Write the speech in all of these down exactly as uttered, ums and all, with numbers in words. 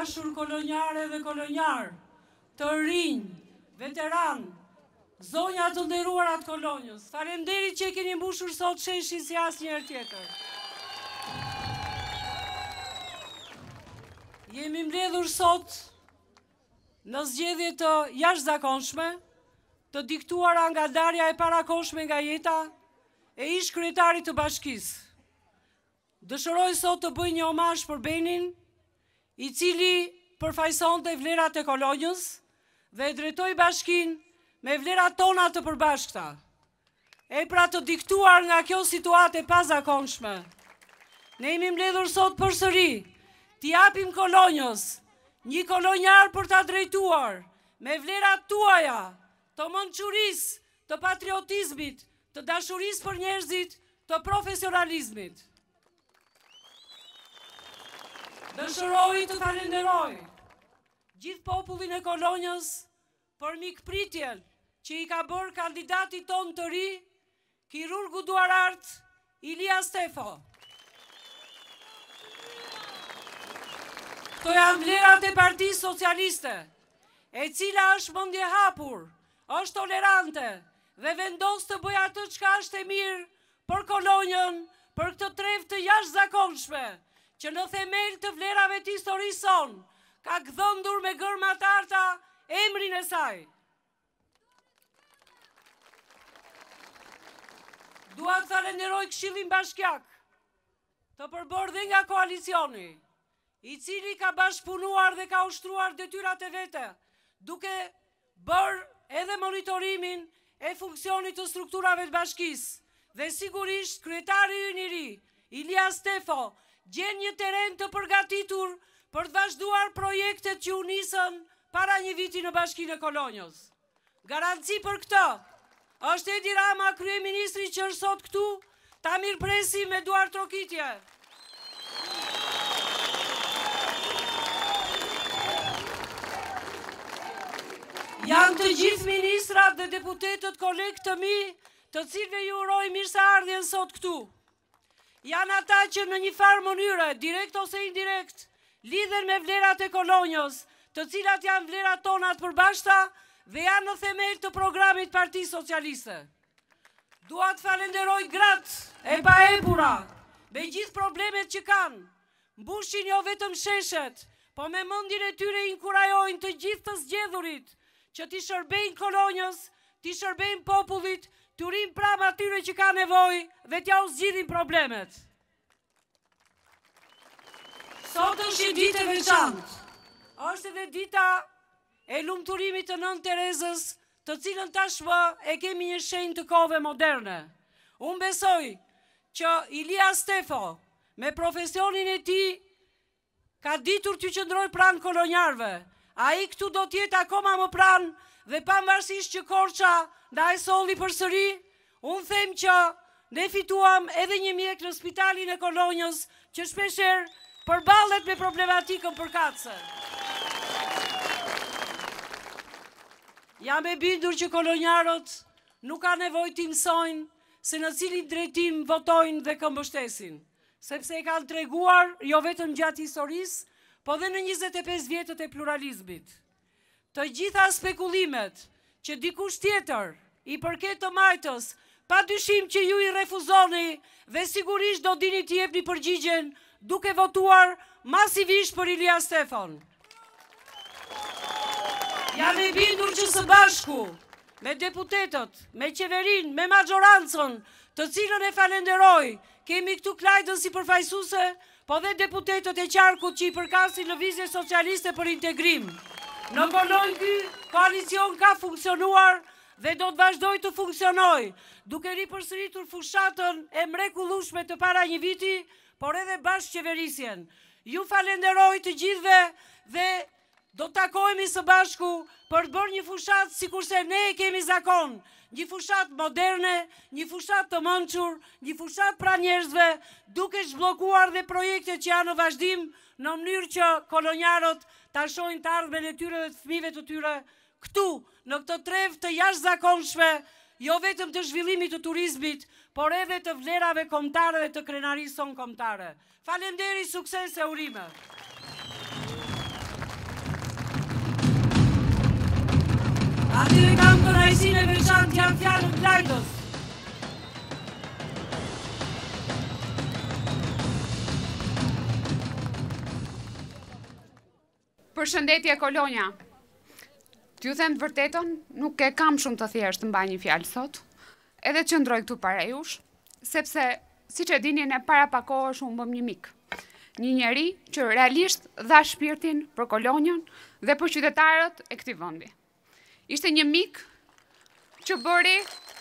dashur kolonjare dhe kolonjar, të rinj, veteran, zonja të nderuarat kolonjës, faleminderit që e keni mbushur sot sheshin si asnjëherë tjetër. Jemi mbledhur sot në zgjedhje të jashtëzakonshme, të diktuara nga ndarja e parakohshme nga jeta e ish kryetarit të bashkisë. Dëshiroj sot të bëj një omazh për Benin, i cili përfaqësonte vlerat e kolonjës dhe e drejtoi bashkinë me vlerat tona të përbashkëta. E pra të diktuar nga kjo situatë e pazakonshme, ne jemi mbledhur sot përsëri t'i japim kolonjës një kolonjar për ta drejtuar me vlerat tuaja të mençurisë, të patriotizmit, të dashurisë për njerëzit, të profesionalizmit. Dëshiroj të falenderoj gjithë popullin e kolonjës për mikpritjen që i ka bërë kandidati ton të ri, kirurgu duarart Ilia Stefo. Këto janë vlerat e Partisë Socialiste, e cila është mendje hapur, është tolerante dhe vendos të bëjë atë çka është e mirë për kolonjën, për këtë trev të jashtëzakonshme, që në themel të vlerave të historisë son, ka gdhëndur me gërma të arta emrin e saj. Dua të falenderoj Këshillin Bashkiak, të përbërë dhe nga koalicioni, i cili ka bashkëpunuar dhe ka ushtruar detyrat e vete, duke bërë edhe monitorimin e funksionit të strukturave të bashkisë, dhe sigurisht kryetari ynë i ri, Ilia Stefo, gjen një teren të përgatitur për të vazhduar projektet që u nisën para një viti në Bashkinë e Kolonjës. Garanci për këtë është Edi Rama, kryeministri që është sot këtu, ta mirëpresim me duar trokitje. Janë të gjithë ministrat dhe deputetët kolegë të mi, të cilëve ju uroj mirëseardhjen sot këtu. Janë ata që në një farë mënyre, direkt ose indirekt, lidhen me vlerat e kolonjës, të cilat janë vlerat tona të përbashkëta dhe janë në themel të programit Partisë Socialiste. Dua të falenderoj gratë e paepura, me gjithë problemet që kanë, mbushin jo vetëm sheshet, po me mendjen e tyre inkurajojnë të gjithë të zgjedhurit, që t'i shërbejnë kolonjës, t'i shërbejnë popullit, të urim pram atyre që ka nevoj dhe t'ja u zgjidhin problemet. Sot është një ditë e veçantë. Është edhe dita e lumturimit të Nën Terezës, të cilën tashmë e kemi një shenjë të kohëve moderne. Unë besoj që Ilia Stefo, me profesionin e tij, ka ditur t'ju qëndroj pranë kolonjarëve. Ai këtu do t'jetë akoma më pranë dhe pavarësisht që Korça nda e solli përsëri, unë them që ne fituam edhe një mjek në spitalin e Kolonjës që shpeshherë përballet me problematikën përkatëse. Jam e bindur që kolonjarët nuk ka nevojë të mësojnë se në cilin drejtim votojnë dhe këmbështesin, sepse e kanë treguar jo vetëm gjatë historisë, po dhe në njëzet e pesë vjetët e pluralizmit. Të gjitha spekullimet që dikush tjetër i përket të majtës, pa dyshim që ju i refuzoni dhe sigurisht do dini t'i jepni përgjigjen duke votuar masivisht për Ilia Stefon. Jam e bindur që së bashku me deputetët, me qeverin, me majorancën, të cilën e falenderoj, kemi këtu Klajdën si përfaqësuese, po dhe deputetët e qarkut që i përkasin Lëvizje Socialiste për integrim. Në kolonjë ky koalicion ka funksionuar dhe do të vazhdoj të funksionoj, duke ripërsëritur fushatën e mrekullueshme të para një viti, por edhe bashkë qeverisjen. Ju falenderoj të gjithëve dhe do të takohemi së bashku për të bërë një fushat sikurse ne e kemi zakon, një fushat moderne, një fushat të mençur, një fushat pra njerëzve, duke zhbllokuar dhe projekte që janë në vazhdim, në mënyrë që kolonjarët ta shohin të ardhmen e tyre dhe të fëmijëve të tyre këtu, në këtë trev të jashtëzakonshme, jo vetëm të zhvillimit të turizmit, por edhe të vlerave kombëtare dhe të krenarisë son kombëtare. Faleminderit, sukses e urime. Atyre kam kënaqësinë e veçantë janë fjalët Lajdos. Përshëndetje Kolonja. T'ju them të vërtetën, nuk e kam shumë të thjeshtë të mbaj një fjalë sot, edhe që ndroj këtu para jush, sepse, si që dini, ne para pak kohësh unë bëm një mik. Një njeri që realisht dha shpirtin për Kolonjën dhe për qytetarët e këtij vendi. Ishte një mik që bëri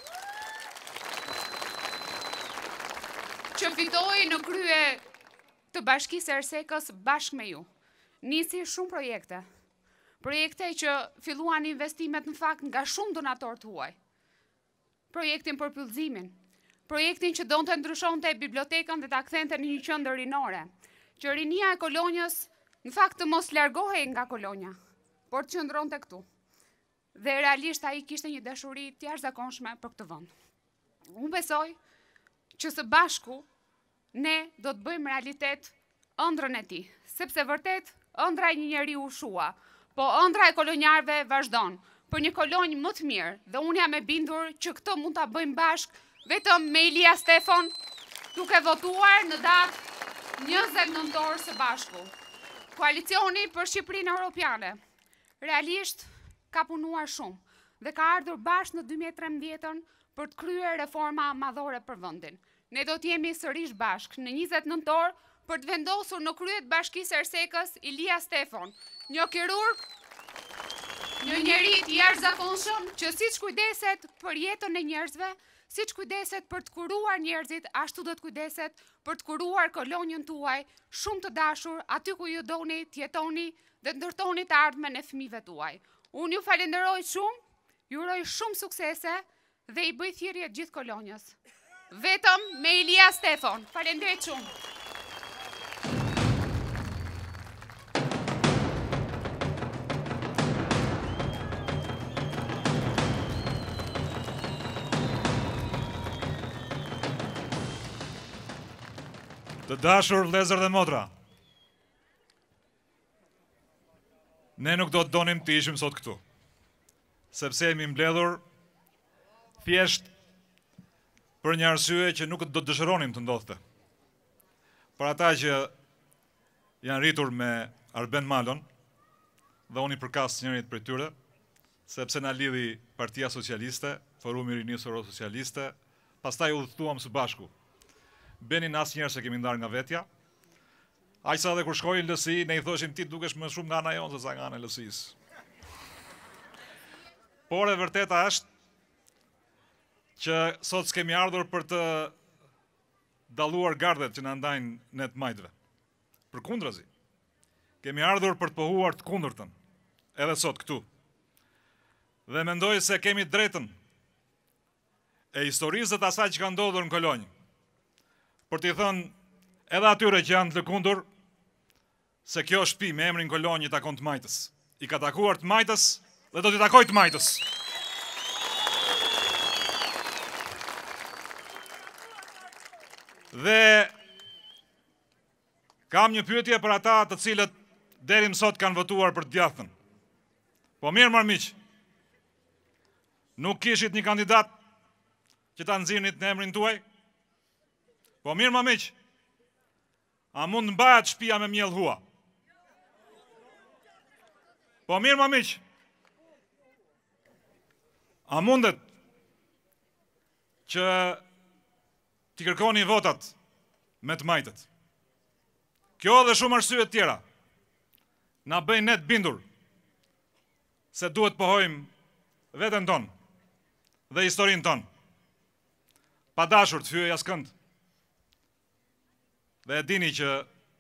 që fitoi në krye të Bashkisë Ersekës bashkë me ju. Nisi shumë projekte. Projekte që filluan investimet në fakt nga shumë donatorë tuaj. Projektin për pyllëzimin, projektin që donte ndryshonte bibliotekën dhe ta kthente në një qendër rinore, që rinia e Kolonjës në fakt të mos largohej nga Kolonja, por të qëndronte këtu. Dhe realisht ai kishte një dashuri të jashtëzakonshme për këtë vend. Unë besoj që së bashku ne do të bëjmë realitet ëndrrën e tij, sepse vërtet ëndra e një njeriu shua, po ëndra e kolonjarëve vazhdon për një kolonjë më të mirë dhe unë jam e bindur që këtë mund ta bëjmë bashkë vetëm me Ilia Stefan, duke votuar në datë njëzet nëntor së bashku. Koalicioni për Shqipërinë Europiane realisht ka punuar shumë dhe ka ardhur bashkë në dy mijë e trembëdhjetën për të kryer reforma madhore për vendin. Ne do të jemi sërish bashkë në njëzet nëntor për të vendosur në krye të Bashkisë Ersekës Ilia Stefan, një kirurg, një njeri të jashtëzakonshëm që siç kujdeset për jetën e njerëzve, siç kujdeset për të kuruar njerëzit, ashtu do të kujdeset për të kuruar Kolonjën tuaj, shumë të dashur, aty ku ju doni të jetoni dhe të ndërtoni të ardhmen e fëmijëve tuaj. Unë ju falenderoj shumë, ju uroj shumë suksese dhe i bëj thirrje gjithë Kolonjës. Vetëm me Ilia Stefan. Falenderoj shumë. Të dashur vëllezër dhe motra, ne nuk do të donim të ishim sot këtu, sepse jemi mbledhur thjesht për një arsye që nuk do të dëshironim të ndodhte. Për ata që janë rritur me Arben Malon, dhe unë i përkas njërit për tyre, sepse na lidhi Partia Socialiste, Forumi i Rinisë Euro-Socialiste, pastaj udhëtuam së bashku. Benin asë njerë se kemi ndarë nga vetja. Aqsa dhe kur shkojnë lësi, ne i thoshim ti dukesh më shumë nga ana jonë se sa nga ana e lësisë. Por e vërteta është që sot s'kemi ardhur për të dalluar gardet që na ndajnë ne të majtëve. Përkundrazi, kemi ardhur për të pohuar të kundërtën, edhe sot këtu. Dhe mendoj se kemi drejtën e historisë të asaj që ka ndodhur në Kolonjë, për t'i thënë edhe atyre që janë të lëkundur, se kjo shtëpi me emrin Kolonjë i takon të majtës. I ka takuar të majtës dhe do t'i takoj të majtës. Dhe kam një pyetje për ata të cilët deri më sot kanë votuar për të djathtën. Po mirë marr miq, nuk kishit një kandidat që ta nxirnit në emrin tuaj? Po mirë ma miq, a mund në mbahet shtëpia me miell hua? Po mirë ma miq, a mundet që t'i kërkoni votat me të majtët? Kjo dhe shumë arsye tjera na bëjnë ne të bindur se duhet pohojmë veten tonë dhe historinë tonë. Pa dashur të fyej askënd. Dhe e dini që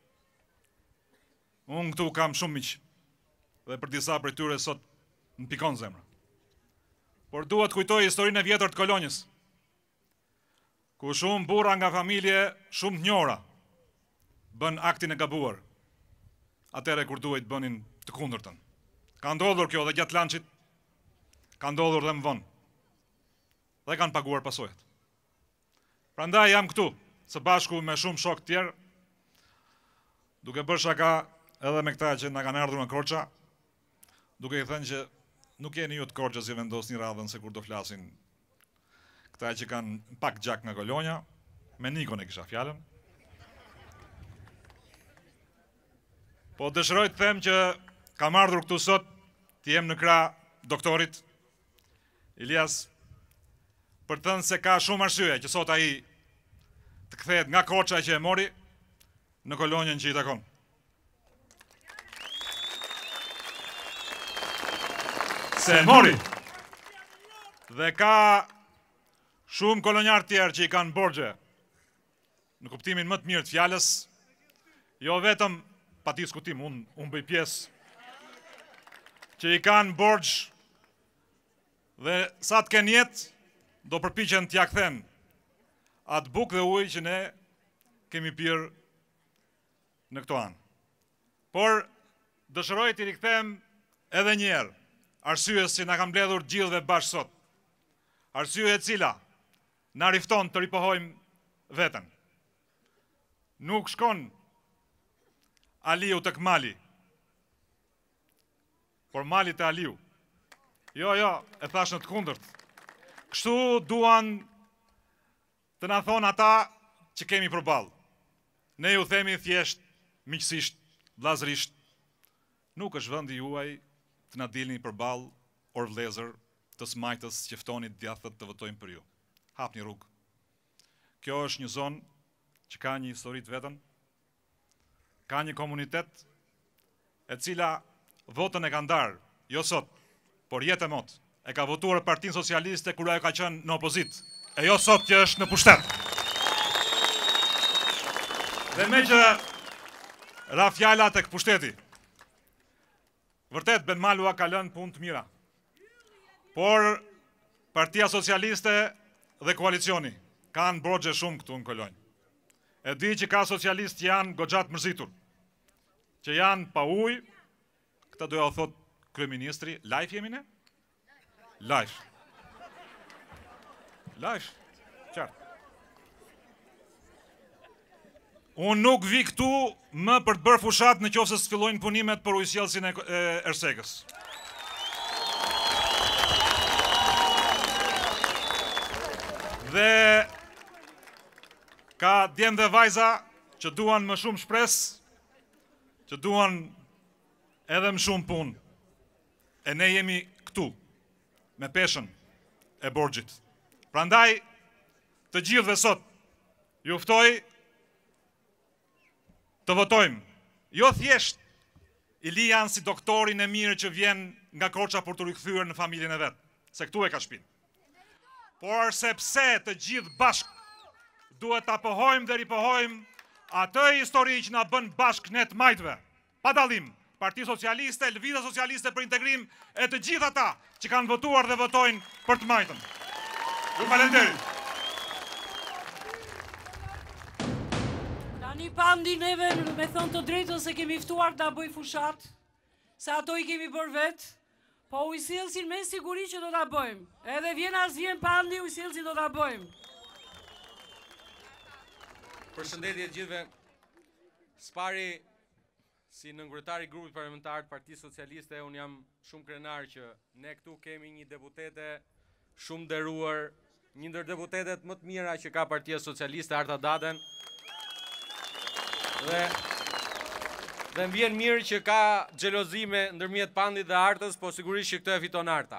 unë këtu kam shumë miq dhe për disa për tyre sot në pikon zemra. Por duhet kujtoj historinë e vjetër të Kolonjës, ku shumë burra nga familje shumë të njohura bën aktin e gabuar, atëre kur duhet bënin të kundërtën. Ka ndodhur kjo dhe gjatë lançit, ka ndodhur dhe më vonë, dhe kanë paguar pasojat. Prandaj jam këtu, së bashku me shumë shok tjerë, duke bërë shaka edhe me këta që na kanë ardhur në Korça, duke i thënë që nuk jeni ju të korgjës i vendosni radhën se kur do flasin këta që kanë pak gjak nga kolonja, me Nikon e kisha fjallën. Po dëshiroj të them që kam ardhur këtu sot të jem në krah doktorit Ilias për të thënë se ka shumë arsye që sot ai të kthehet nga Koça që e mori në kolonjën që i takon. Se e mori. Dhe ka shumë kolonjarë tjerë që i kanë borxhe në kuptimin më të mirë të fjalës, jo vetëm pa diskutim, unë un bëj pjesë, që i kanë borxh dhe sa të kenë jetë, do përpiqen t'ja kthen atë bukë dhe ujë që ne kemi pirë në këto anë. Por dëshiroj t'i rikthem edhe një herë arsyes që na ka mbledhur gjithëve bashkë sot. Arsye e cila na rifton të ripohojmë veten. Nuk shkon Aliu tek Mali, por Mali te Aliu. Jo, jo, e thash në të kundërt. Kështu duan të na thonë ata që kemi përballë. Ne ju themi thjesht, miqësisht, vllazërisht, nuk është vendi juaj të na dilni përballë or vlezër të smajtës që ftoni djathët të votojnë për ju. Hapni rrugë. Kjo është një zonë që ka një histori të vetën, ka një komunitet e cila votën e ka ndarë, jo sot, por jetë e mot, e ka votuar Partinë Socialiste kur ajo ka qenë në opozit, e jo sot që është në pushtet. Dhe me që ra fjala tek pushteti, vërtet Ben Malua ka lënë punë të mira, por Partia Socialiste dhe koalicioni kanë borxhe shumë këtu në kolonjë. E di që ka socialistë janë goxhat mërzitur, që janë pa ujë, këta doja o thot kryeministri, live jemi ne? Live. Live, qartë. Unë nuk vi këtu më për të bërë fushat në qoftë se fillojnë punimet për ujësjellsin e Ersekës. Dhe ka djemë dhe vajza që duan më shumë shpres, që duan edhe më shumë punë. E ne jemi këtu, me peshën e borxhit. Prandaj, të gjithëve sot, ju ftoj të votojmë. Jo thjesht Ili janë si doktorin e mirë që vjen nga Koça për të rikthyer në familjen e vet, se këtu e ka shtëpinë. Por sepse të gjithë bashkë duhet ta pohojmë dhe ripohojmë atë histori që na bën bashkë ne të majtëve, pa dallim, Parti Socialiste, Lëvizja Socialiste për Integrim e të gjithë ata që kanë votuar dhe votojnë për të majtën. Ju falenderit. Tani pandi neve me thënë të drejtën se kemi ftuar ta bëj fushat, se ato i kemi bërë vetë, po ujësjellsin me siguri që do ta bëjmë. Edhe vjen as vjen pandi, ujësjellsin do ta bëjmë. Përshëndetje gjithëve. Spari, si nënkryetari i grupit parlamentar të Partisë Socialiste, unë jam shumë krenar që ne këtu kemi një deputete shumë nderuar, një ndër deputetet më të mira që ka Partia Socialiste, Arta Daden. Dhe dhe më vjen mirë që ka xhelozime ndërmjet Pandit dhe Artës, po sigurisht që këtë e fiton Arta.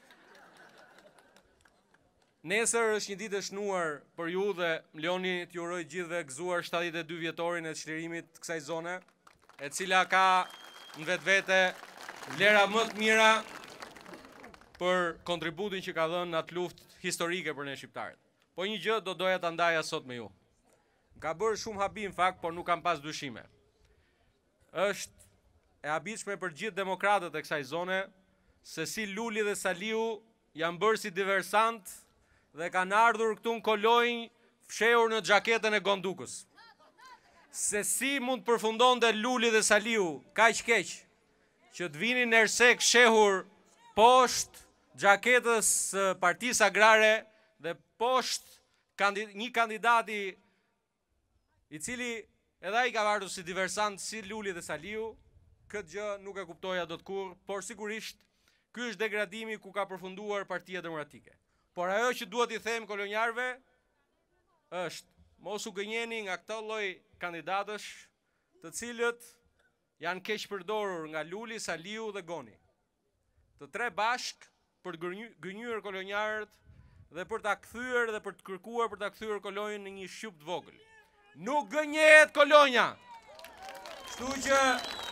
Nesër është një ditë e shnuar për ju dhe më lejoni t'ju uroj gjithëve gëzuar shtatëdhjetë e dy vjetorin e çlirimit të kësaj zone, e cila ka në vetvete vlera më të mira për kontributin që ka dhënë në atë luftë historike për ne shqiptarët. Po një gjë do doja ta ndaja sot me ju. Ka bërë shumë habi në fakt, por nuk kam pas dyshime. Është e habitshme për gjithë demokratët e kësaj zone se si Luli dhe Saliu janë bërë si diversant dhe kanë ardhur këtu në kolonjë fshehur në xhaketën e Gondukës. Se si mund të përfundonte Luli dhe Saliu kaq keq që të vinin në Ersek shehur poshtë xhaketës së Partisë Agrare dhe poshtë një kandidati i cili edhe ai ka ardhur si diversant si Luli dhe Saliu, këtë gjë nuk e kuptoja dot kurrë, por sigurisht ky është degradimi ku ka përfunduar Partia Demokratike. Por ajo që duhet i them kolonjarëve është mos u gënjeni nga këto lloj kandidatësh, të cilët janë keq përdorur nga Luli, Saliu dhe Goni. Të tre bashk për të gënjur kolonjarët dhe për ta kthyer dhe për të kërkuar për ta kthyer kolonjën në një shqyp të vogël. Nuk gënjehet kolonja. Kështu që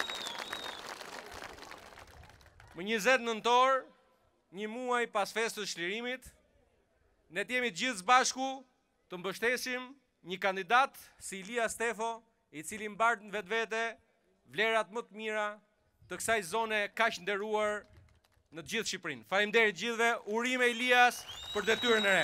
më njëzet nëntor, një muaj pas festës çlirimit, ne të jemi gjithë bashku të mbështesim një kandidat si Ilia Stefo, i cili mbart në vetvete vlerat më të mira të kësaj zone kaq nderuar në të gjithë Shqipërinë. Faleminderit gjithëve, urime Ilias për detyrën e re.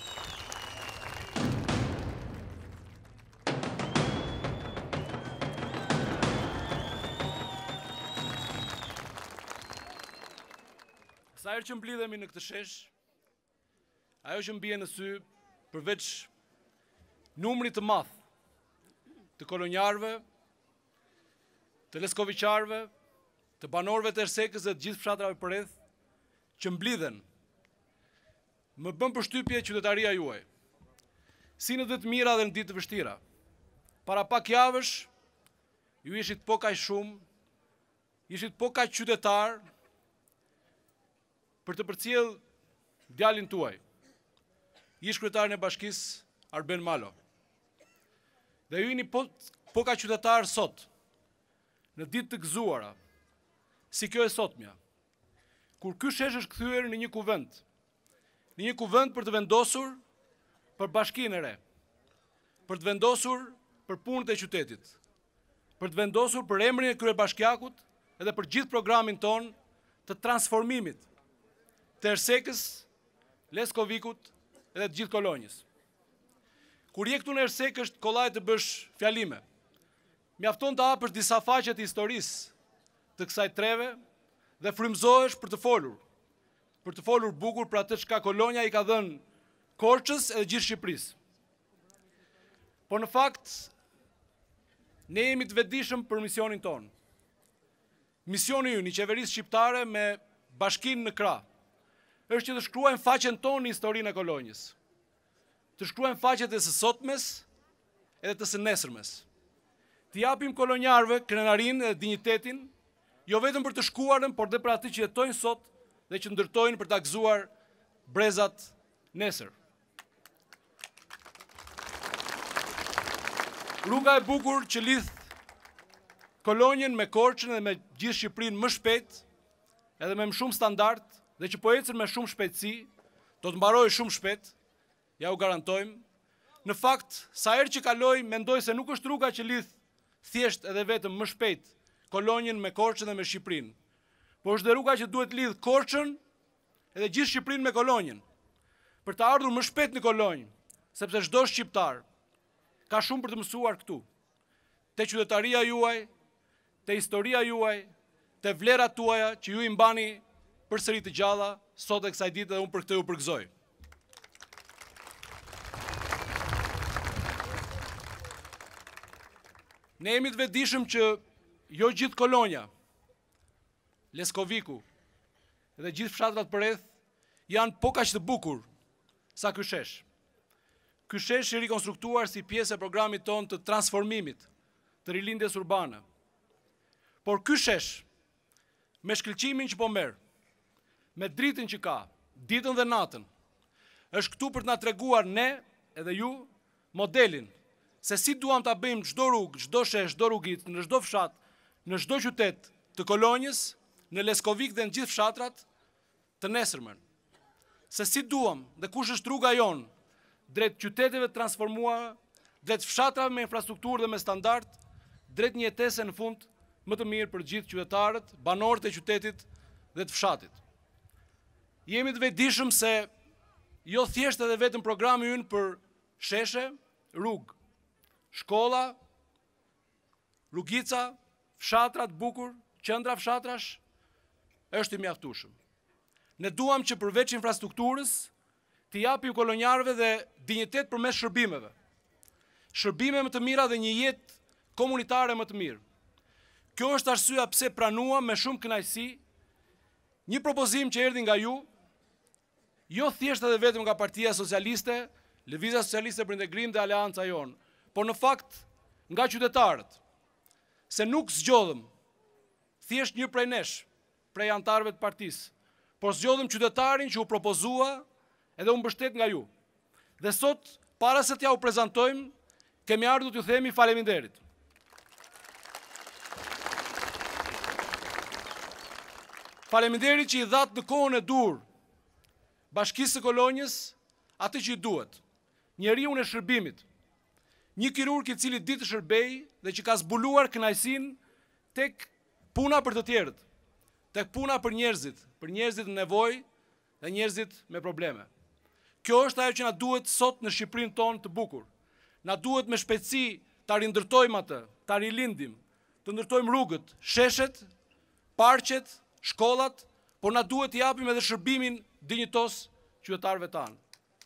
Sa herë që mblidhemi në këtë shesh, ajo që mbie në sy përveç numrit të madh të kolonjarëve, të leskoviqarëve, të banorëve të Ersekës dhe të gjithë fshatrave përreth që mblidhen, më bën përshtypje qytetaria juaj. Si në ditë të mira dhe në ditë të vështira. Para pak javësh, ju ishit po kaq shumë, ishit po kaq qytetar për të përcjell djalin tuaj, ish kryetarin e bashkisë Arben Malo. Dhe ju jeni po, po ka qytetar sot, në ditë të gëzuara, si kjo e sotmja, kur ky shesh është kthyer në një kuvend, në një kuvend për të vendosur për bashkinë e re, për të vendosur për punët e qytetit, për të vendosur për emrin e kryebashkiakut edhe për gjithë programin ton të transformimit të Ersekës, Leskovikut edhe të gjithë kolonjës. Kur je këtu në Ersekë është kollaj të bësh fjalime. Mjafton të hapësh disa faqe të historisë të kësaj treve dhe frymëzohesh për të folur. Për të folur bukur për atë çka kolonja i ka dhënë Korçës edhe gjithë Shqipërisë. Por në fakt, ne jemi të vetëdijshëm për misionin tonë. Misioni ynë i qeverisë shqiptare me bashkinë në krah është që të shkruajmë faqen tonë në historinë e kolonjës. Të shkruajmë faqet e së sotmes edhe të së nesërmes. Të japim kolonjarëve krenarinë dhe dinjitetin, jo vetëm për të shkuarën, por dhe për atë që jetojnë sot dhe që ndërtojnë për ta gëzuar brezat nesër. Rruga e bukur që lidh kolonjën me Korçën dhe me gjithë Shqipërinë më shpejt, edhe me më shumë standard, dhe që po ecën me shumë shpejtësi, do të mbarojë shumë shpejt, ja u garantojmë. Në fakt, sa herë që kaloj, mendoj se nuk është rruga që lidh thjesht edhe vetëm më shpejt kolonjën me Korçën dhe me Shqipërinë, por është dhe rruga që duhet lidh Korçën edhe gjithë Shqipërinë me kolonjën, për të ardhur më shpejt në kolonjë, sepse çdo shqiptar ka shumë për të mësuar këtu, te qytetaria juaj, te historia juaj, te vlerat tuaja që ju i mbani përsëri të gjalla sot e kësaj dite dhe unë për këtë ju përgëzoj. Ne jemi të vetëdijshëm që jo gjithë kolonja, Leskoviku dhe gjithë fshatrat përreth janë po kaq të bukur sa ky shesh. Ky shesh i rikonstruktuar si pjesë e programit ton të transformimit të rilindjes urbane. Por ky shesh, me shkëlqimin që po merr, me dritën që ka, ditën dhe natën, është këtu për të na treguar ne edhe ju modelin se si duam ta bëjmë çdo rrugë, çdo shesh, çdo rrugicë, në çdo fshat, në çdo qytet të kolonjës, në Leskovik dhe në gjithë fshatrat të nesërmen. Se si duam dhe kush është rruga jonë drejt qyteteve të transformuara, drejt fshatrave me infrastrukturë dhe me standard, drejt një jetese në fund më të mirë për gjithë qytetarët, banorët e qytetit dhe të fshatit. Jemi të vetëdijshëm se jo thjesht edhe vetëm programi ynë për sheshe, rrugë, shkolla, rrugica, fshatrat bukur, qendra fshatrash, është i mjaftueshëm. Ne duam që përveç infrastrukturës, të japim kolonjarëve dhe dinjitet përmes shërbimeve. Shërbime më të mira dhe një jetë komunitare më të mirë. Kjo është arsyeja pse pranuam me shumë kënaqësi një propozim që erdhi nga ju, jo thjesht edhe vetëm nga Partia Socialiste, Lëvizja Socialiste për Integrim dhe Aleanca jonë, por në fakt nga qytetarët, se nuk zgjodhëm thjesht një prej nesh, prej antarëve të partisë, por zgjodhëm qytetarin që u propozua edhe u mbështet nga ju. Dhe sot, para se t'ja u prezentojmë, kemi ardhur t'ju themi faleminderit. Faleminderit që i dhatë në kohën e dur Bashkisë së Kolonjës atë që i duhet, njeriun e shërbimit, një kirurg i cili ditë shërbej dhe që ka zbuluar kënaqësinë tek puna për të tjerët, tek puna për njerëzit, për njerëzit në nevojë dhe njerëzit me probleme. Kjo është ajo që na duhet sot në Shqipërinë tonë të bukur. Na duhet me shpejtësi ta rindërtojmë atë, ta rilindim, të ndërtojmë rrugët, sheshet, parqet, shkollat, por na duhet t'i japim edhe shërbimin dinjitos qytetarëve tanë.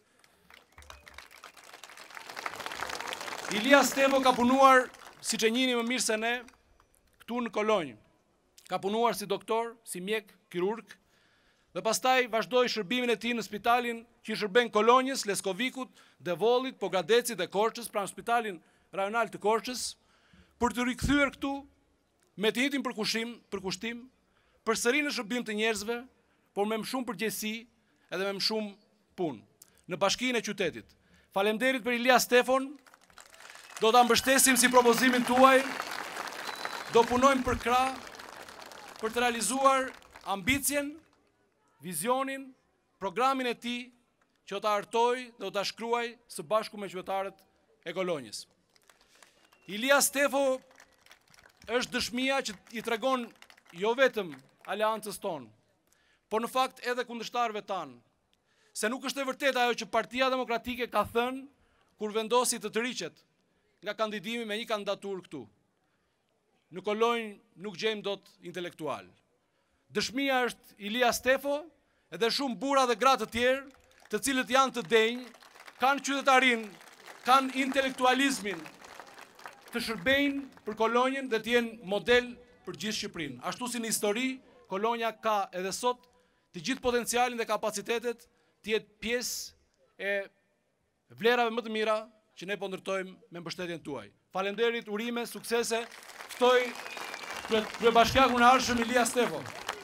Ilia Stefo ka punuar, siç e njihni më mirë se ne, këtu në Kolonjë. Ka punuar si doktor, si mjek, kirurg, dhe pastaj vazhdoi shërbimin e tij në spitalin që i shërben Kolonjës, Leskovikut, Devollit, Pogradecit dhe Korçës, pranë spitalin rajonal të Korçës, për të rikthyer këtu me të njëjtin përkushtim, përkushtim, përsëri në shërbim të njerëzve, por me më shumë përgjegjësi edhe me më shumë punë në bashkinë e qytetit. Faleminderit për Ilia Stefon. Do ta mbështesim si propozimin tuaj. Do punojmë për krah për të realizuar ambicien, vizionin, programin e tij që ta artoj dhe ta shkruaj së bashku me qytetarët e Kolonjës. Ilia Stefo është dëshmia që i tregon jo vetëm aleancës tonë, por në fakt edhe kundërshtarëve tanë, se nuk është e vërtetë ajo që Partia Demokratike ka thënë kur vendosi të tërhiqet nga kandidimi me një kandidaturë këtu. Në Kolonjë nuk gjejmë dot intelektual. Dëshmia është Ilia Stefo edhe shumë burra dhe gra të tjerë, të cilët janë të denjë, kanë qytetarinë, kanë intelektualizmin, të shërbejnë për Kolonjën dhe të jenë model për gjithë Shqipërinë. Ashtu si në histori, Kolonja ka edhe sot të gjithë potencialin dhe kapacitetet të jetë pjesë e vlerave më të mira që ne po ndërtojmë me mbështetjen tuaj. Faleminderit, urime, suksese. Ftoj kryebashkiakun e ardhshëm Ilia Stefo.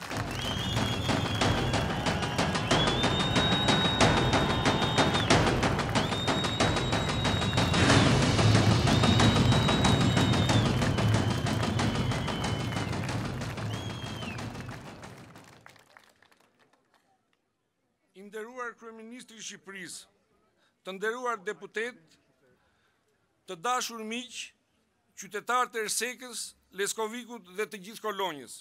I nderuar kryeministri i Shqipërisë, të nderuar deputet, të dashur miq, qytetarë të Ersekës, Leskovikut dhe të gjithë Kolonjës.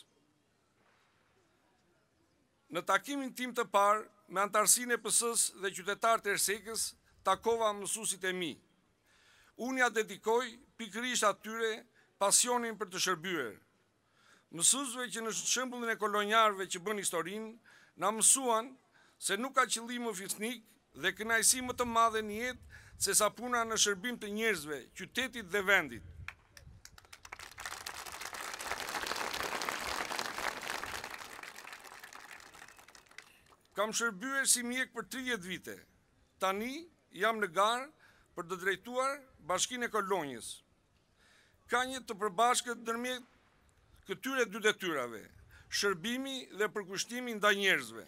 Në takimin tim të parë me antarësinë e P S-s dhe qytetarë të Ersekës, takova mësuesit e mi. Unë ja dedikoj pikërisht atyre pasionin për të shërbyer. Mësuesve që në shembullin e kolonjarëve që bën historinë, na mësuan se nuk ka qëllim ofisnik dhe kënaqësi më të madhe në jetë se sa puna në shërbim të njerëzve, qytetit dhe vendit. Kam shërbyer si mjek për tridhjetë vite. Tani jam në garë për të drejtuar Bashkinë e Kolonjës. Ka një të përbashkët ndërmjet këtyre dy detyrave, shërbimi dhe përkushtimi ndaj njerëzve.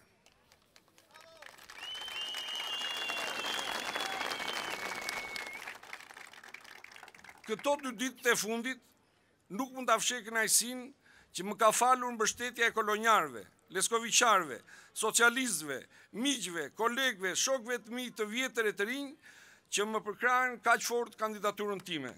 Këto dy ditë e fundit nuk mund ta fshej kënaqësinë që më ka falur mbështetja e kolonjarëve, leskoviqarëve, socialistëve, miqve, kolegëve, shokëve të mi të vjetër e të rinj që më përkrahen kaq fort kandidaturën time.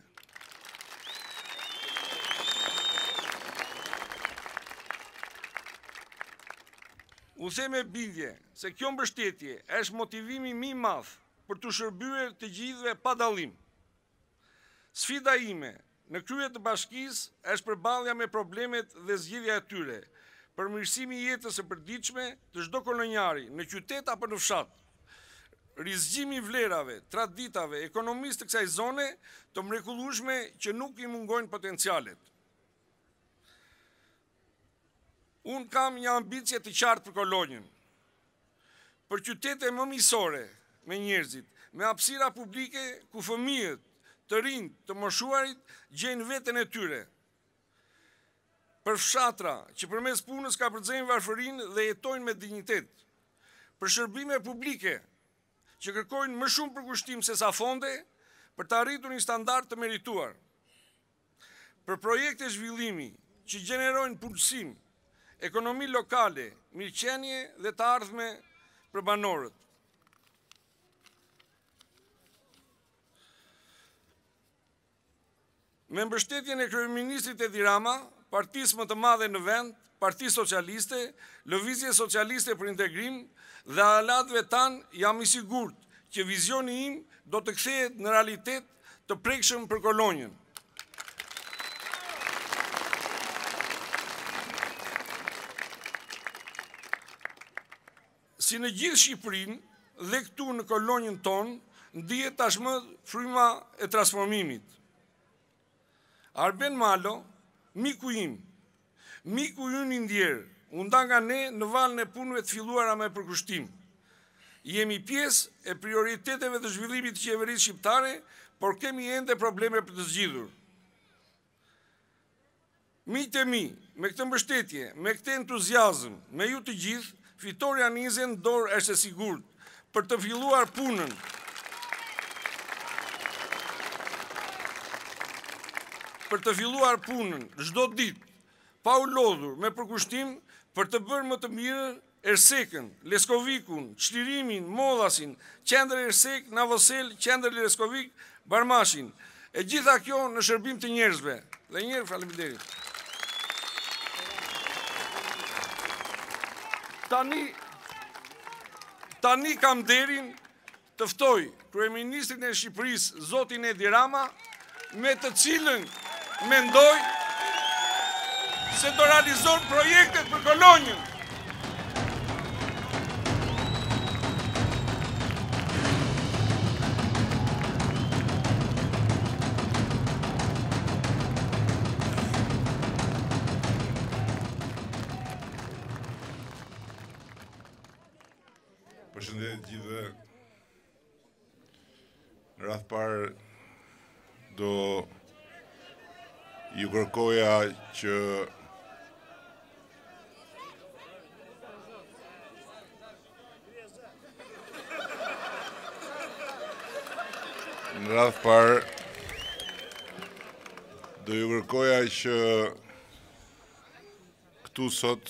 U them me bindje se kjo mbështetje është motivimi më i madh për të shërbyer të gjithëve pa dallim. Sfida ime në krye të bashkisë është përballja me problemet dhe zgjidhja e tyre, përmirësimi i jetës së përditshme të çdo kolonjari në qytet apo në fshat, rizgjimi i vlerave, traditave, ekonomisë të kësaj zone të mrekullueshme që nuk i mungojnë potencialet. Unë kam një ambicje të qartë për Kolonjën, për qytete më miqësore me njerëzit, me hapësira publike ku fëmijët, të rinj, të moshuarit gjejnë veten e tyre. Për fshatra që përmes punës ka përdzejnë varfërinë dhe jetojnë me dinjitet. Për shërbime publike që kërkojnë më shumë përkushtim se sa fonde për të arritur një standard të merituar. Për projekte zhvillimi që gjenerojnë punësim, ekonomi lokale, mirëqenie dhe të ardhme për banorët. Me mbështetjen e kryeministrit Edi Rama, partisë më të madhe në vend, Partisë Socialiste, Lëvizje Socialiste për Integrim dhe alatëve tanë, jam i sigurt që vizioni im do të kthehet në realitet të prekshëm për Kolonjën. Si në gjithë Shqipërinë dhe këtu në Kolonjën tonë, ndihet tashmë fryma e transformimit. Arben Malo, miku im, miku ynë i ndjerë, u nda nga ne në valën e punëve të filluara me përkushtim. Jemi pjesë e prioriteteve të zhvillimit të qeverisë shqiptare, por kemi ende probleme për të zgjidhur. Miqtë e mi, me këtë mbështetje, me këtë entuziazëm, me ju të gjithë, fitoria nizën dorë është e sigurt për të filluar punën. Për të filluar punën çdo ditë, pa u lodhur me përkushtim për të bërë më të mirë Ersekën, Leskovikun, Çlirimin, Mollasin, Qendër Ersek, Navosel, Qendër Leskovik, Barmashin. E gjitha kjo në shërbim të njerëzve. Dhe njerë faleminderit. Tani, tani kam derin të ftoj kryeministrin e Shqipërisë, zotin Edi Rama, me të cilën mendoj se do realizon projektet për Kolonjën. Përshëndetje gjithëve. Në radhë parë do ju kërkoja që Në radhë parë do ju kërkoja që këtu sot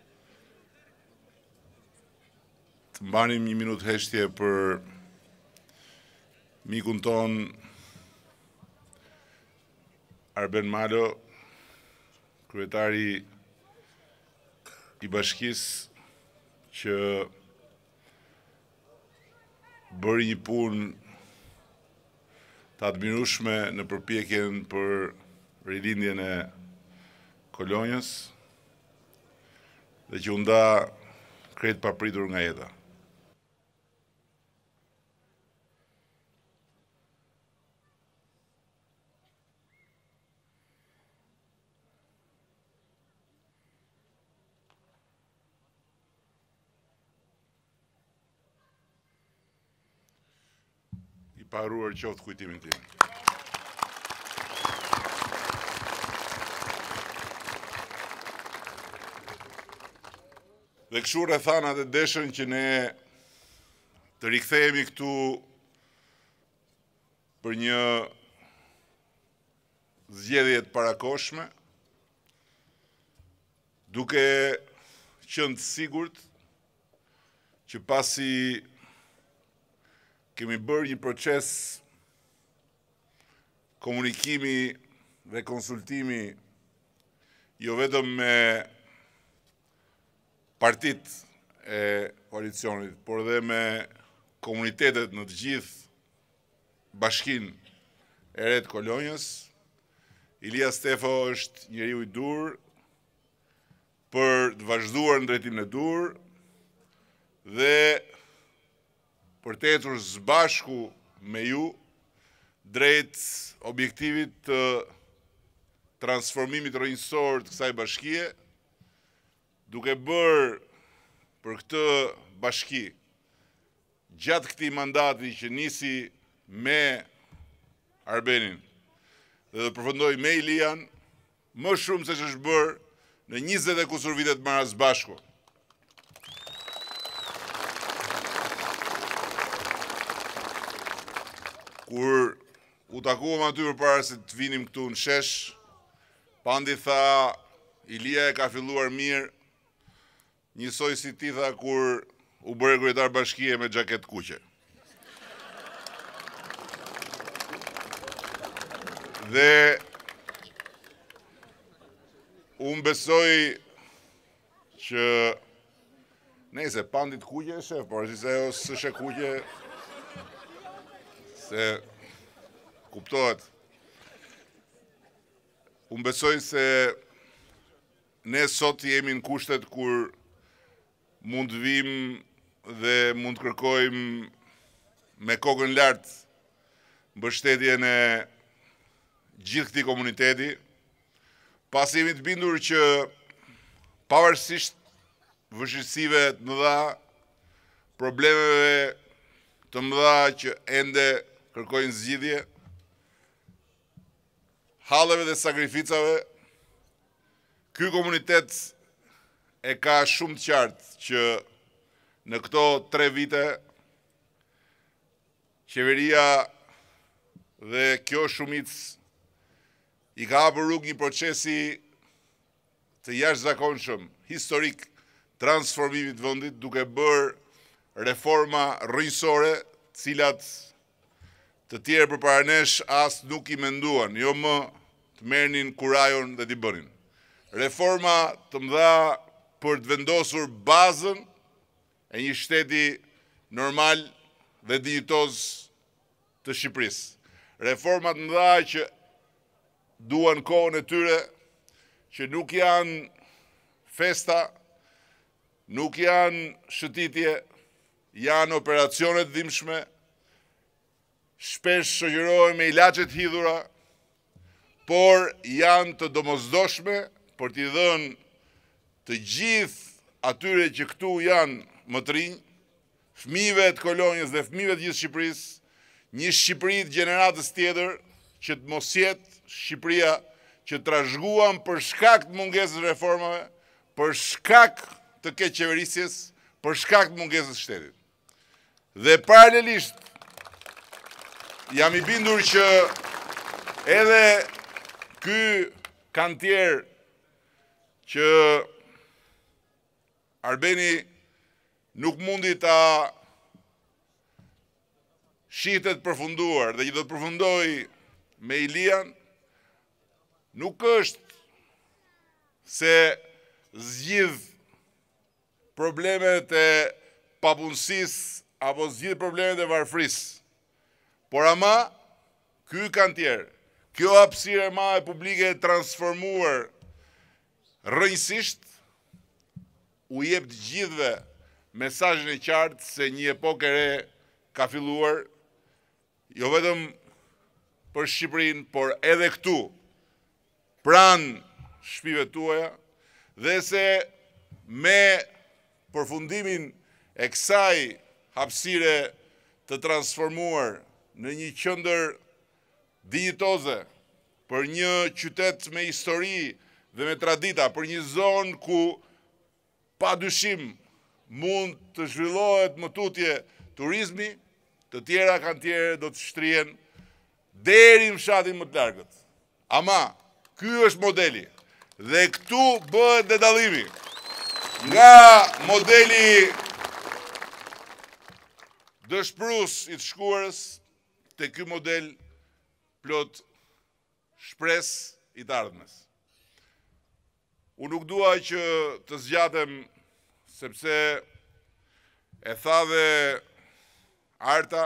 të mbanim një minutë heshtje për mikun ton Arben Malo, kryetari i bashkisë që bëri një punë të admirueshme në përpjekjen për rilindjen e Kolonjës dhe që u nda krejt papritur nga jeta. I paruar qoftë kujtimin tim. Dhe kështu rrethanat e deshën që ne të rikthehemi këtu për një zgjedhje të parakoshme, duke qenë të sigurt që pasi kemi bërë një proces komunikimi dhe konsultimi jo vetëm me partit e koalicionit, por dhe me komunitetet në të gjithë bashkin e re të Kolonjës. Ilia Stefo është njeriu i dur për të vazhduar në drejtimin e dur dhe për të ecur së bashku me ju drejt objektivit të transformimit rrënjësor të kësaj bashkie, duke bërë për këtë bashki, gjatë këtij mandati që nisi me Arbenin dhe do përfundoj me Ilian, më shumë se ç'është bërë në njëzet e kusur vitet marrë së bashku. Kur u takuam aty përpara se të vinim këtu në shesh, Pandi tha, Ilia e ka filluar mirë, njësoj si ti tha kur u bëre kryetar bashkie me xhaket kuqe. Dhe unë besoj që nejse, Pandit kuqe e shef, por si se ajo s'është e kuqe, se kuptohet. Unë besoj se ne sot jemi në kushtet kur mund të vim dhe mund të kërkojmë me kokën lartë mbështetjen e gjithë këtij komuniteti, pasi jemi të bindur që pavarësisht vështirësive të mëdha, problemeve të mëdha që ende kërkojnë zgjidhje, halleve dhe sakrificave, ky komunitet e ka shumë të qartë që në këto tre vite qeveria dhe kjo shumicë i ka hapur rrugë një procesi të jashtëzakonshëm, historik, transformimit të vendit, duke bërë reforma rrënjësore, të cilat të tjerë përpara nesh as nuk i menduan, jo më të merrnin kurajon dhe t'i bënin. Reforma të mëdha për të vendosur bazën e një shteti normal dhe dinjitoz të Shqipërisë. Reforma të mëdha që duan kohën e tyre, që nuk janë festa, nuk janë shëtitje, janë operacionet dhimbshme, shpesh shoqërohen me ilaçet hidhura, por janë të domosdoshme për t'i dhënë të gjithë atyre që këtu janë më të rinj, fëmijëve të kolonjës dhe fëmijëve të gjithë Shqipërisë, një Shqipëri të gjeneratës tjetër që të mos jetë Shqipëria që trashëguam për shkak të mungesës reformave, për shkak të keqeverisjes, për shkak të mungesës shtetit. Dhe paralelisht jam i bindur që edhe ky kantier që Arbeni nuk mundi ta shitet përfunduar dhe që do të përfundoj me Ilian, nuk është se zgjidh problemet e papunësisë apo zgjidh problemet e varfrisë, por ama ky kantier, kjo hapësirë e madhe publike e transformuar rrënjësisht, u jep të gjithëve mesazhin e qartë se një epokë e re ka filluar, jo vetëm për Shqipërinë, por edhe këtu, pranë shtëpive tuaja, dhe se me përfundimin e kësaj hapësire të transformuar në një qendër dinjitoze për një qytet me histori dhe me tradita, për një zonë ku pa dyshim mund të zhvillohet më tutje turizmi, të tjera kantiere do të shtrihen deri në fshatin më të largët. Ama, ky është modeli. Dhe këtu bëhet dhe dallimi nga modeli dëshpërus i të shkuarës te ky model plot shpresë i të ardhmes. Unë nuk dua që të zgjatem, sepse e tha dhe Arta,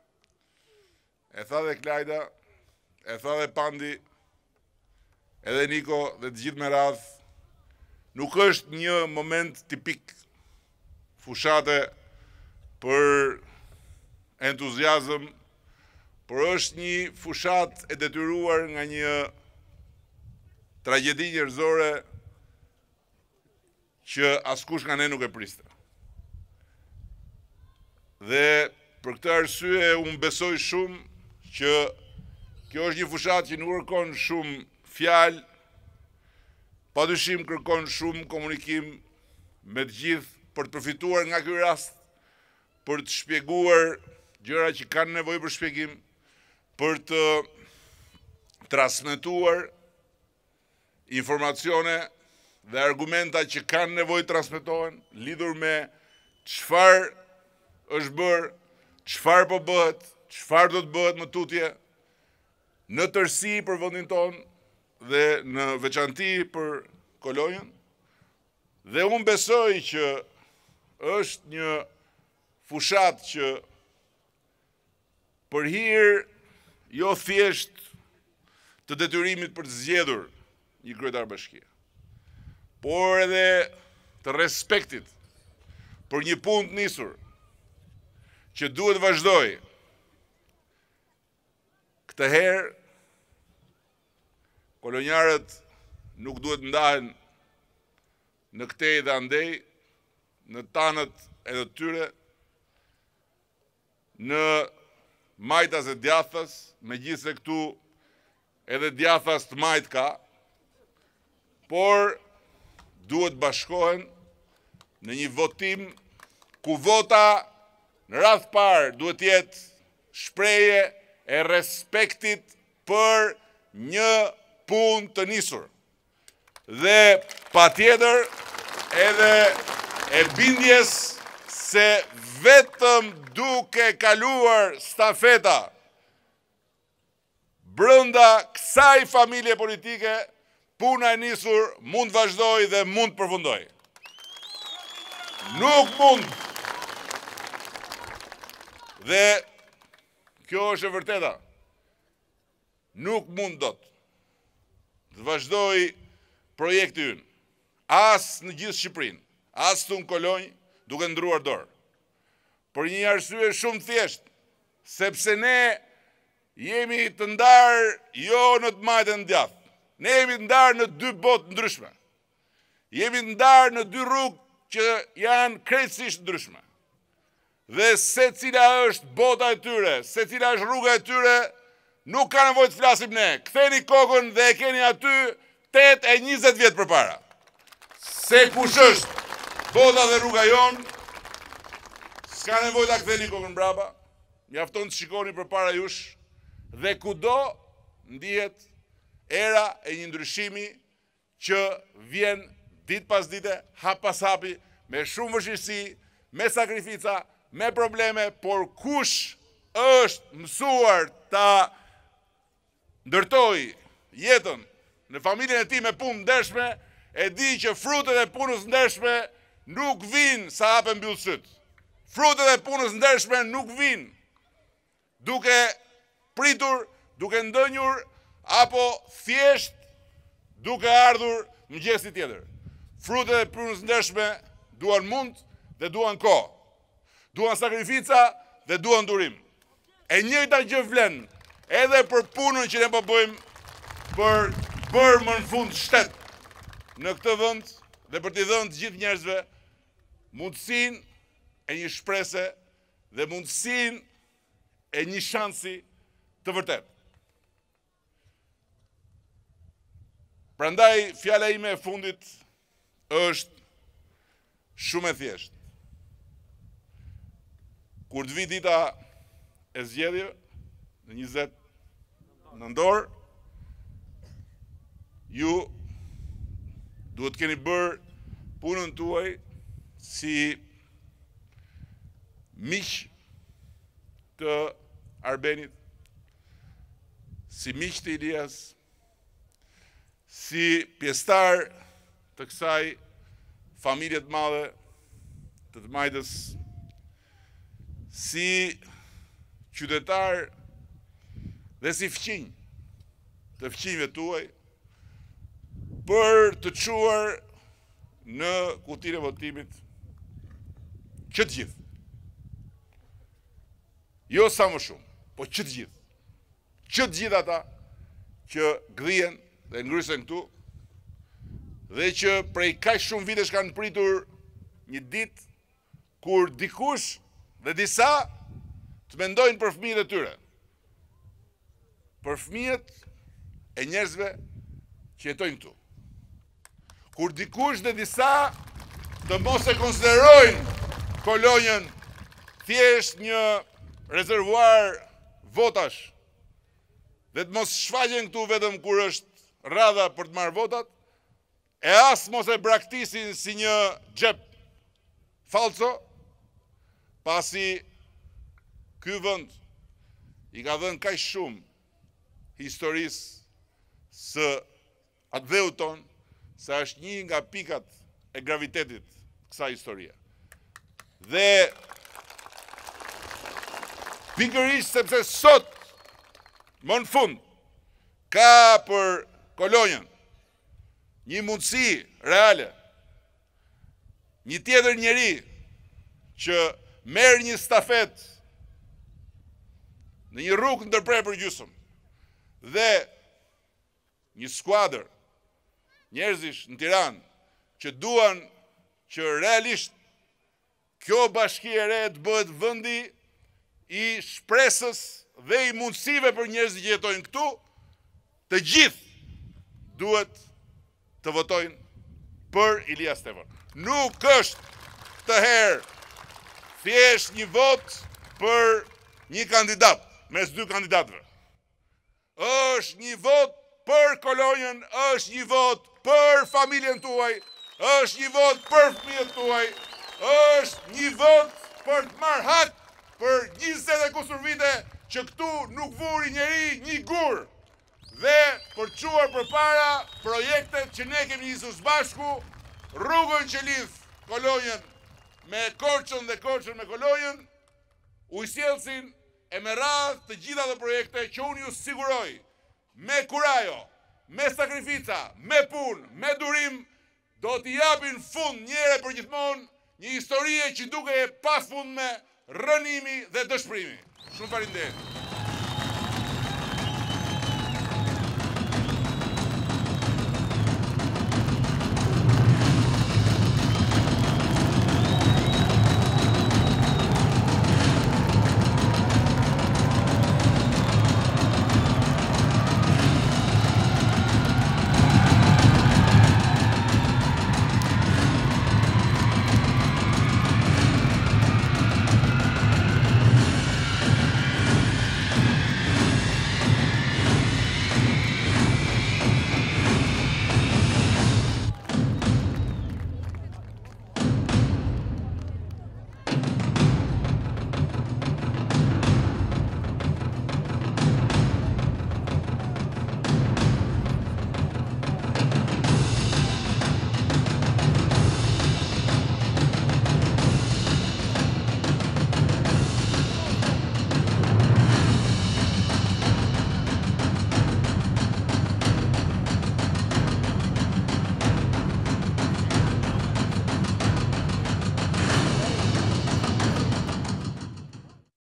e tha dhe Klajda, e tha dhe Pandi, edhe Niko dhe të gjithë me radhë, nuk është një moment tipik fushate për entuziazëm, por është një fushat e detyruar nga një tragjedi njerëzore që askush nga ne nuk e priste. Dhe për këtë arsye unë besoj shumë që kjo është një fushat që nuk kërkon shumë fjalë, padyshim kërkon shumë komunikim me të gjithë për të përfituar nga ky rast, për të shpjeguar gjëra që kanë nevojë për shpjegim, për të transmetuar informacione dhe argumenta që kanë nevojë të transmetohen lidhur me çfarë është bërë, çfarë po bëhet, çfarë do të bëhet më tutje në tërësi për vendin tonë dhe në veçanti për kolonjën. Dhe unë besoj që është një fushat që për hir jo thjesht të detyrimit për të zgjedhur një kryetar bashkie, por edhe të respektit për një punë të nisur që duhet vazhdoj. Këtë herë, kolonjarët nuk duhet ndahen në këtej dhe andej, në tanët edhe të tyre, në majtas e djathas, me gjithë se këtu edhe djathas të majt ka, por duhet bashkohen në një votim ku vota në radh parë duhet jetë shprehje e respektit për një punë të nisur. Dhe patjetër edhe e bindjes se vetëm duke kaluar stafeta brenda kësaj familje politike, puna e nisur mund vazhdoj dhe mund përfundoj. Nuk mund. Dhe kjo është e vërteta. Nuk mund dot të vazhdoj projekti ynë, as në gjithë Shqipërinë, as këtu në Kolonjë, duke ndruar dorë. Për një arsye shumë thjesht, sepse ne jemi të ndarë jo në të majtën e djathtë. Ne jemi të ndarë në dy botë ndryshme. Jemi të ndarë në dy rrugë që janë krejtësisht ndryshme. Dhe se cila është bota e tyre, se cila është rruga e tyre, nuk ka nevojë të flasim ne. Ktheni kokën dhe e keni aty tetë e njëzet vjetë përpara. Se kush është bota dhe rruga jonë, s'ka nevojë ta ktheni kokën mbrapa, mjafton të shikoni përpara jush dhe kudo ndihet era e një ndryshimi që vjen ditë pas dite, hap pas hapi, me shumë vështirësi, me sakrifica, me probleme, por kush është mësuar ta ndërtoj jetën në familjen e tij me punë ndershme, e di që frutet e punës ndershme nuk vinë sa hapen mbyll syt. Frutet e punës ndershme nuk vinë duke pritur, duke ndënjur, apo thjesht duke ardhur mëngjesi tjetër. Frutet e punës ndershme duan mund dhe duan kohë. Duan sakrifica dhe duan durim. E njëjta gjë vlen edhe për punën që ne po bëjmë për bërë më në fund shtet në këtë vend dhe për t'i dhënë të gjithë njerëzve mundësinë e një shprese dhe mundësinë e një shansi të vërtet. Prandaj fjala ime e fundit është shumë e thjeshtë. Kur të vi dita e zgjedhjeve në njëzet nëntor, ju duhet keni bërë punën tuaj si miq të Arbenit, si miq të Ilias, si pjesëtar të kësaj familje të madhe të të majtës, si qytetar dhe si fqinj të fqinjve tuaj, për të çuar në kutinë e votimit që të gjithë. Jo sa më shumë, po që të gjithë. Që të gjithë ata që gdhien dhe ngrysen këtu dhe që prej kaq shumë vitesh kanë pritur një ditë kur dikush dhe disa të mendojnë për fëmijët e tyre. Për fëmijët e njerëzve që jetojnë këtu. Kur dikush dhe disa të mos e konsiderojnë kolonjën thjesht një rezervuar votash dhe të mos shfaqen këtu vetëm kur është radha për të marrë votat, e as mos e braktisin si një xhep falso, pasi ky vend i ka dhënë kaq shumë historisë së atë dheut ton, se është një nga pikat e gravitetit kësaj historie. Dhe pikërisht sepse sot, më në fund, ka për kolonjën një mundësi reale, një tjetër njeri që merr një stafet në një rrugë ndërprer për gjysmë, dhe një skuadër njerëzish në Tiranë që duan që realisht kjo bashki e re të bëhet vendi i shpresës dhe i mundësive për njerëzit që jetojnë këtu, të gjithë duhet të votojnë për Ilia Stefan. Nuk është të herë thjesht një vot për një kandidat, mes dy kandidatëve. Është një vot për kolonjën, është një vot për familjen tuaj, është një vot për fëmijët tuaj, është një vot për të marrë hak për njëzet e kusur vite që këtu nuk vuri njeri një gur, dhe për quar për para projektet që ne kemi njësur së bashku, rrugën që lidh kolonjën me Korçën dhe Korçën me kolonjën, ujësjelësin e me radhë të gjitha dhe projekte që unë ju siguroj, me kurajo, me sakrifica, me pun, me durim, do t'i japin fund njëre për gjithmonë një historie që duke e pas fund me rënimi dhe dëshprimi. Shumë faleminderit.